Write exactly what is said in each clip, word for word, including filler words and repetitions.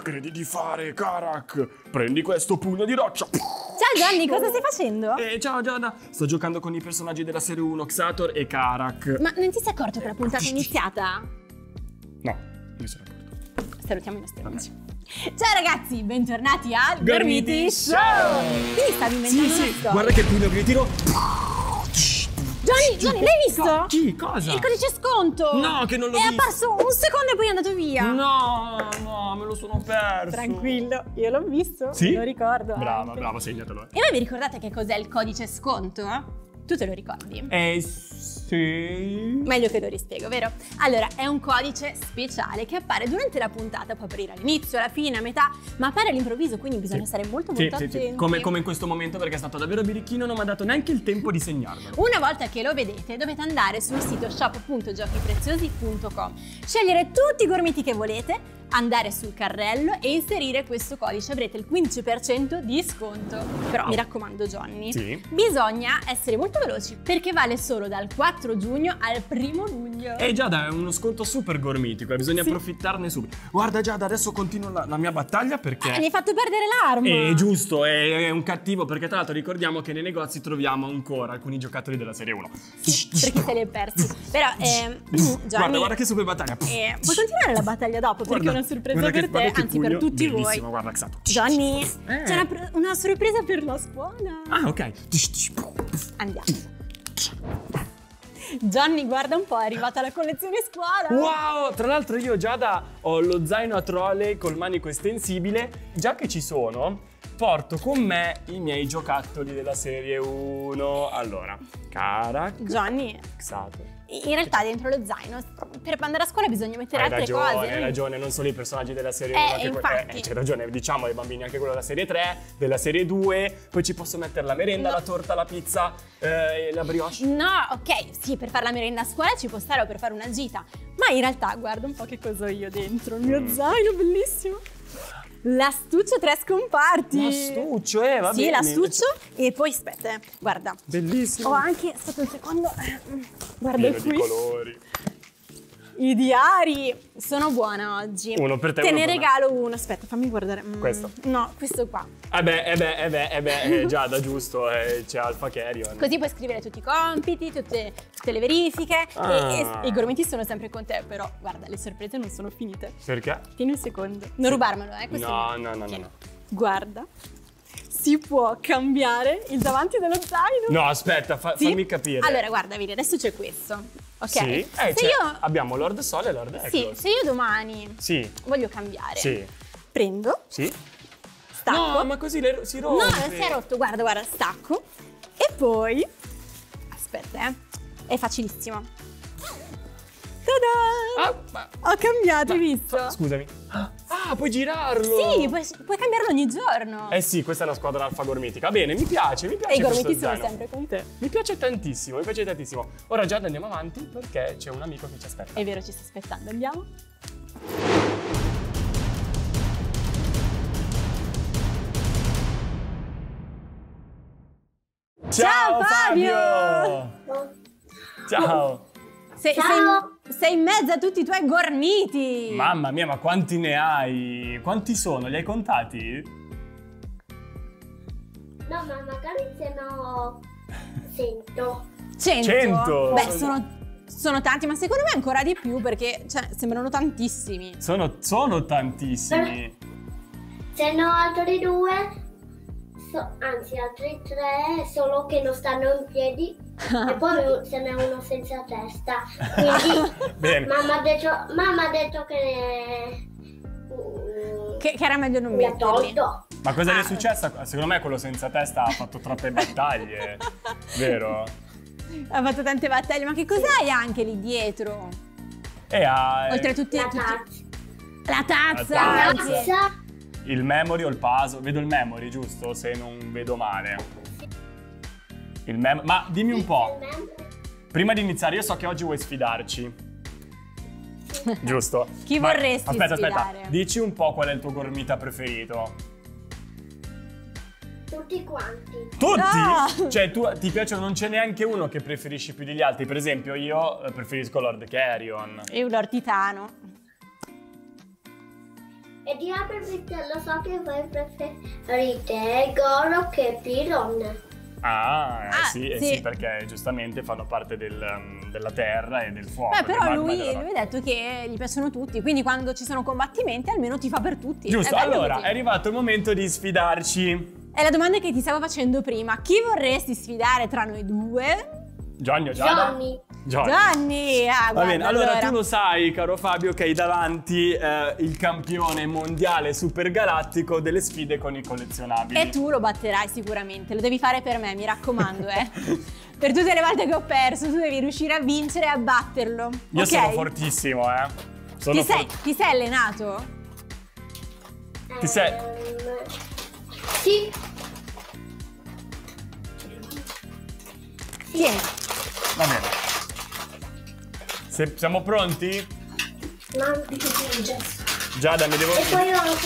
credi di fare, Karak? Prendi questo pugno di roccia. Ciao Johnny, cosa stai facendo? Eh, ciao Giada, sto giocando con i personaggi della serie uno, Xator e Karak. Ma non ti sei accorto che la puntata è iniziata? No, non mi sono accorto. Salutiamo i nostri amici. Ciao ragazzi, bentornati al Gormiti Gormiti Show! Quindi stavi inventando Sì, una sì, storia. guarda che pugno che li tiro. Johnny, Johnny, l'hai visto? Chi? Cosa? Il codice sconto! No, che non l'ho È visto. apparso un secondo e poi è andato via. No, no, me lo sono perso. Tranquillo, io l'ho visto, Sì? me lo ricordo. Brava, anche. brava, segnatelo. E voi vi ricordate che cos'è il codice sconto? Tu te lo ricordi? Eh, sì. Meglio che lo rispiego, vero? Allora, è un codice speciale che appare durante la puntata, può apparire all'inizio, alla fine, a metà, ma appare all'improvviso, quindi bisogna Sì. stare molto Sì, molto sì, attenti. sì. Come, come in questo momento, perché è stato davvero birichino, non mi ha dato neanche il tempo di segnarmelo. Una volta che lo vedete dovete andare sul sito shop punto giochi preziosi punto com, scegliere tutti i gormiti che volete, andare sul carrello e inserire questo codice, avrete il quindici per cento di sconto. Però mi raccomando Johnny, Sì. bisogna essere molto veloci perché vale solo dal quattro giugno al primo luglio. Eh Giada, è uno sconto super gormitico e bisogna Sì. approfittarne subito. Guarda Giada, adesso continuo la, la mia battaglia perché... Eh, mi hai fatto perdere l'arma! È giusto, è, è un cattivo, perché tra l'altro ricordiamo che nei negozi troviamo ancora alcuni giocattoli della serie uno. Sì, per chi se li è persi. Però, ehm, Johnny, Guarda, guarda che super battaglia. eh, puoi continuare la battaglia dopo perché è una sorpresa guarda che- per guarda te, che anzi pugno per tutti voi. bellissimo, guarda Xato. Johnny, Eh. c'è una, pr- una sorpresa per la scuola. Ah, ok. Andiamo. Johnny, guarda un po', è arrivata la collezione scuola. Wow! Tra l'altro io Giada ho lo zaino a trolley col manico estensibile. Già che ci sono, porto con me i miei giocattoli della serie uno. Allora, Karak, Johnny, Xato. in realtà dentro lo zaino, per andare a scuola bisogna mettere Hai altre ragione, cose. hai ragione, non solo i personaggi della serie Eh, uno, anche que- infatti. eh, c'hai ragione, diciamo ai bambini anche quello della serie tre, della serie due, poi ci posso mettere la merenda, No. la torta, la pizza, eh, la brioche. No, ok, sì, per fare la merenda a scuola ci può stare o per fare una gita, ma in realtà guarda un po' che cosa ho io dentro, il mio Mm. zaino bellissimo. L'astuccio tre scomparti. L'astuccio, eh, va Sì, bene. l'astuccio e poi aspetta, eh, guarda. Bellissimo. Ho anche, aspetta un secondo, guarda Pieno qui. di colori. I diari, sono buona oggi. Uno per te, Te uno ne per me. regalo uno, aspetta, fammi guardare. Mm, Questo? No, questo qua. Eh beh, eh beh, eh beh, eh beh, eh, Giada, giusto, eh, c'è Alpha Carrion. Così puoi scrivere tutti i compiti, tutte, tutte le verifiche Ah. e, e- e i gormiti sono sempre con te, però guarda, le sorprese non sono finite. Perché? Tieni un secondo. Non rubarmelo, eh? Questo No, è mio. no, no, no, Tieni. no. Guarda, si può cambiare il davanti dello zaino. No, aspetta, fa- Sì? fammi capire. Allora, guarda, vedi, adesso c'è questo, ok? Sì? Eh, se c'è- io... abbiamo Lord Sol e Lord Sì, Eklos. se io domani Sì, voglio cambiare, sì, prendo, sì. stacco. No, ma così le- si No, rompe. non si è rotto, guarda, guarda, stacco. E poi... Aspetta, eh. È facilissimo. Ta-da! Ah, ma- Ho cambiato, hai ma- visto? fa- Scusami. Ah, ah, puoi girarlo. Sì, puoi, puoi cambiarlo ogni giorno. Eh sì, questa è una squadra alfa gormitica. Bene, mi piace, mi piace e i questo gormiti sono zaino. sempre con te. Mi piace tantissimo, mi piace tantissimo. Ora Giada andiamo avanti perché c'è un amico che ci aspetta. È vero, ci sta aspettando, andiamo? Ciao, Fabio! Ciao! Sei, Ciao. sei, sei in mezzo a tutti i tuoi gormiti! Mamma mia, ma quanti ne hai? Quanti sono? Li hai contati? No, ma magari se no sento. Cento? Cento? Beh, sono, sono tanti, ma secondo me ancora di più perché cioè, sembrano tantissimi. Sono, sono tantissimi. Se no altri due, so- anzi altri tre, solo che non stanno in piedi. E poi se n'è uno senza testa. Quindi Bene. mamma ha detto, mamma ha detto che, mm, Che, che era meglio non mi ha metterli. tolto. Ma cosa gli Ah. è successo? Secondo me quello senza testa ha fatto troppe battaglie, vero? Ha fatto tante battaglie, ma che cos'hai anche lì dietro? E ha Oltre a tutti, La tutti- tazza. la tazza! La La anche. tazza. il memory o il puzzle. Vedo il memory, giusto? Se non vedo male. Il mem- Ma dimmi un po', prima di iniziare, io so che oggi vuoi sfidarci. Giusto? Chi Ma- vorresti aspetta, sfidare? Aspetta, dici un po' qual è il tuo gormita preferito. Tutti quanti. Tutti? Ah! Cioè, tu ti piacciono, non c'è neanche uno che preferisci più degli altri. Per esempio, io eh, preferisco Lord Carrion. E un Lord Titano. E di Aperfit lo so che voi preferite Goro che Piron. Ah, eh, Ah, sì, eh, sì. sì, perché giustamente fanno parte del, um, della terra e del fuoco. Beh, del però magma e lui, della lui roccia. ha detto che gli piacciono tutti, quindi quando ci sono combattimenti almeno ti fa per tutti. Giusto, È bello allora così. è arrivato il momento di sfidarci. È la domanda che ti stavo facendo prima. Chi vorresti sfidare tra noi due? Gianni o Giada? Johnny. Gianni. Gianni! Ah, Va guarda, bene, allora, tu lo sai, caro Fabio, che hai davanti eh, il campione mondiale supergalattico delle sfide con i collezionabili. E tu lo batterai sicuramente, lo devi fare per me, mi raccomando, eh. Per tutte le volte che ho perso, tu devi riuscire a vincere e a batterlo. Io ok? sono fortissimo, eh. Sono Ti sei, for- ti sei allenato? Ti sei- Ehm, sì. Tieni. Va bene. Se- siamo pronti? Ma di che il gesso. Giada, mi devo... E poi ho anche.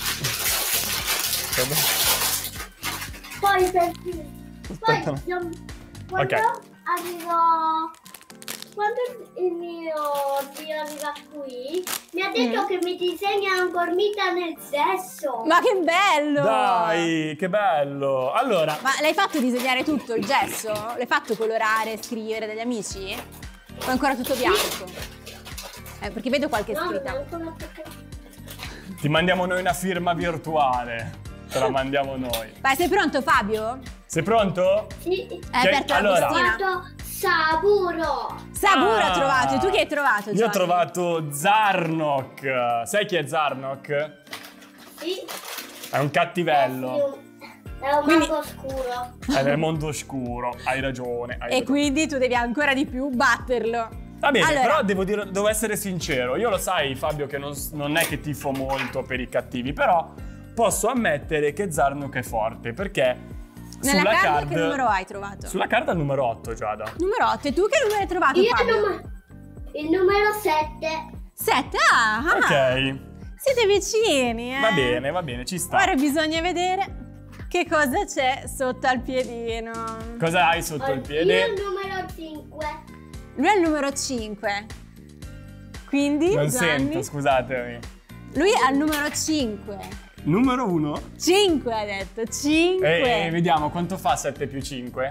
Poi per Poi Aspetta. io- quando Ok. arrivo. Quando il mio zio arriva qui, mi ha detto Mm. che mi disegna una gormita nel sesso. Ma che bello! Dai, che bello! Allora, Ma l'hai fatto disegnare tutto il gesso? L'hai fatto colorare, scrivere dagli amici? O è ancora tutto bianco? Eh, perché vedo qualche No, non è scritta. ancora perché. ti mandiamo noi una firma virtuale. Te la mandiamo noi. Vai, sei pronto Fabio? Sei pronto? Sì. Hai aperto la allora- Ho bustina? fatto Saburo. Saburo Ah, ha trovato, e tu chi hai trovato? Io ho Gianni? trovato Zarnok. Sai chi è Zarnok? Sì. È un cattivello. È un Quindi- mago scuro. È nel mondo oscuro. Hai ragione. Hai E ragione. quindi tu devi ancora di più batterlo. Va bene, Allora- però devo, dire, devo essere sincero. Io lo sai, Fabio, che non, non è che tifo molto per i cattivi, però posso ammettere che Zarnok è forte, perché Nella sulla carta card... che numero hai trovato? Sulla carta il numero otto, Giada. Numero otto, e tu che numero hai trovato Io il, Fabio? numero, il numero sette. sette, ah, ah. Ok, Siete vicini, eh? va bene, va bene, ci sta. Ora bisogna vedere che cosa c'è sotto al piedino. Cosa hai sotto il Io piede? il numero cinque. Lui è il numero cinque. Quindi, Non Gianni, sento, scusatemi. lui è il numero cinque. Numero uno? cinque ha detto, cinque. E, e vediamo quanto fa sette più cinque.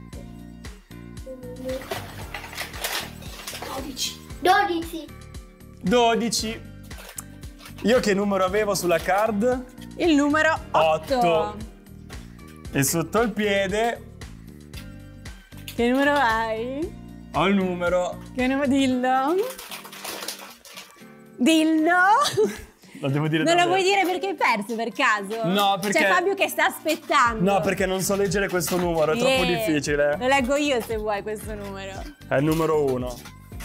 dodici. dodici. dodici. Io che numero avevo sulla card? Il numero otto. otto. E sotto il piede Che numero hai? ho il numero... Che numero? Dillo. Dillo. Lo devo dire Non lo davvero. vuoi dire perché hai perso per caso? No, perché- C'è Fabio che sta aspettando. No, perché non so leggere questo numero, è troppo Eh, difficile. Lo leggo io se vuoi questo numero. È il numero uno.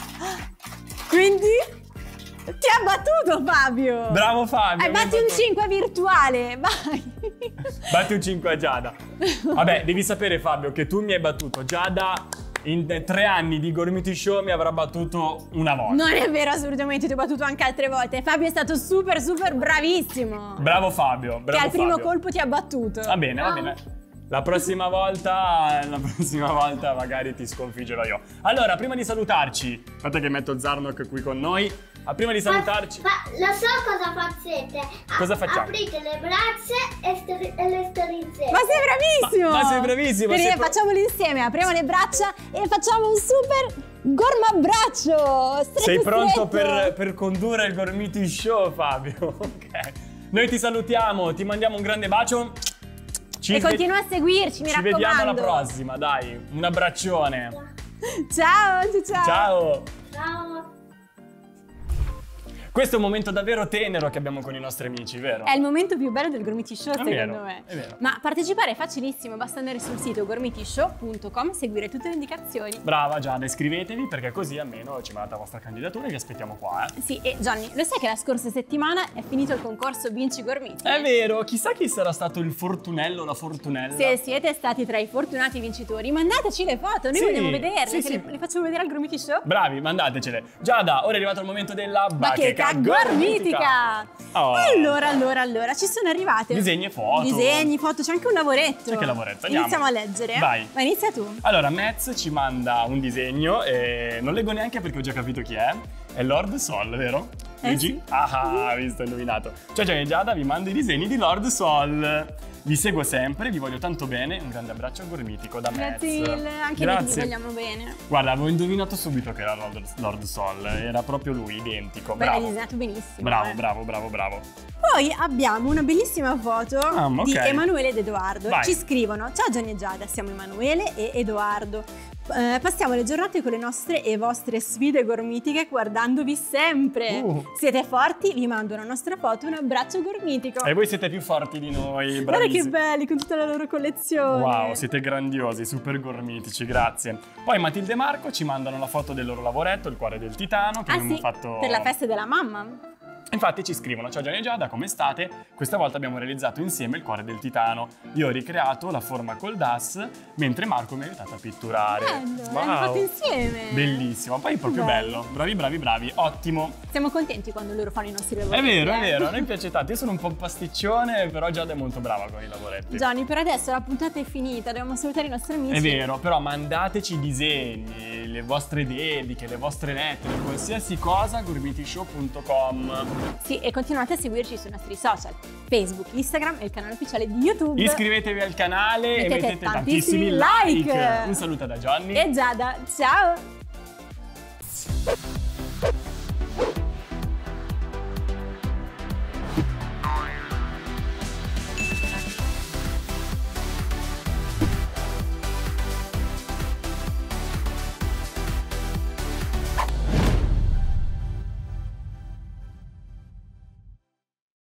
Quindi ti ha battuto Fabio. Bravo Fabio. Hai mi hai batti un battuto. cinque virtuale, vai. Batti un cinque a Giada. Vabbè, devi sapere Fabio che tu mi hai battuto. Giada in tre anni di Gormiti Show mi avrà battuto una volta. Non è vero, assolutamente, ti ho battuto anche altre volte. Fabio è stato super super bravissimo. Bravo Fabio, bravo che al primo Fabio. colpo ti ha battuto. Va bene, va bene. La prossima volta, la prossima volta magari ti sconfiggerò io. Allora, prima di salutarci, aspetta che metto Zarnok qui con noi. Ah, prima di salutarci, Ma, ma lo so cosa facete. A- Cosa facciamo? Aprite le braccia e, stri- e le strizzate. Ma sei bravissimo! Ma- ma sei bravissimo, Quindi sei pro- facciamolo insieme, apriamo le braccia e facciamo un super gormabbraccio! Stretto, sei pronto stretto. per, per condurre il Gormiti Show, Fabio? Ok. Noi ti salutiamo, ti mandiamo un grande bacio. Ci E ve- continua a seguirci, mi Ci raccomando. vediamo alla prossima, dai. Un abbraccione. Ciao, ciao, ciao. Ciao. Ciao. Questo è un momento davvero tenero che abbiamo con i nostri amici, vero? È il momento più bello del Gormiti Show, È secondo vero, me. è vero. Ma partecipare è facilissimo, basta andare sul sito gormitishow punto com, seguire tutte le indicazioni. Brava Giada, iscrivetevi perché così almeno ci mandate la vostra candidatura e vi aspettiamo qua, eh. Sì, e Johnny, lo sai che la scorsa settimana è finito il concorso Vinci Gormiti? È vero, chissà chi sarà stato il fortunello o la fortunella. Se siete stati tra i fortunati vincitori, mandateci le foto, noi Sì, vogliamo vederle, sì, che sì. Le, le facciamo vedere al Gormiti Show. Bravi, mandatecele. Giada, ora è arrivato il momento della Bacheca gormitica! Oh. Allora, allora, allora, ci sono arrivate Disegni e foto. Disegni, foto, c'è anche un lavoretto. C'è anche il lavoretto, andiamo. Iniziamo a leggere. Vai. Ma inizia tu. Allora, Metz ci manda un disegno e non leggo neanche perché ho già capito chi è. È Lord Sol, vero? Eh Leggi? sì. Ah, visto, indovinato. Ciao Gianni e Giada, vi mando i disegni di Lord Sol. Vi seguo sempre, vi voglio tanto bene. Un grande abbraccio gormitico da me. Grazie mille, anche noi ti vogliamo bene. Guarda, avevo indovinato subito che era Lord, Lord Sol, era proprio lui, identico. Beh, hai Bravo. disegnato benissimo. Bravo, eh. bravo, bravo, bravo. Poi abbiamo una bellissima foto Ah, ok. di Emanuele ed Edoardo. Vai. Ci scrivono: ciao Gianni e Giada, siamo Emanuele e Edoardo. Eh, passiamo le giornate con le nostre e vostre sfide gormitiche guardandovi sempre. Uh. Siete forti, vi mando una nostra foto, un abbraccio gormitico. E voi siete più forti di noi, Guarda che bravissimi. belli con tutta la loro collezione. Wow, siete grandiosi, super gormitici, grazie. Poi Matilde e Marco ci mandano la foto del loro lavoretto, il cuore del titano, che Ah abbiamo sì, fatto... per la festa della mamma. Infatti ci scrivono: ciao Gianni e Giada, come state? Questa volta abbiamo realizzato insieme il cuore del titano. Io ho ricreato la forma col D A S, mentre Marco mi ha aiutato a pitturare. Bello, l'hanno fatto insieme. Bellissimo, poi è proprio Bello. bello. Bravi, bravi, bravi, ottimo. Siamo contenti quando loro fanno i nostri lavori. È vero, è vero, a noi piace tanto. Io sono un po' pasticcione, però Giada è molto brava con i lavoretti. Gianni, per adesso la puntata è finita, dobbiamo salutare i nostri amici. È vero, però mandateci i disegni, le vostre dediche, le vostre lettere, qualsiasi cosa a gormitishow punto com. Sì, e continuate a seguirci sui nostri social, Facebook, Instagram e il canale ufficiale di YouTube. Iscrivetevi al canale Mettete e mettete tantissimi tantissimi like. like. Un saluto da Johnny E Giada, ciao!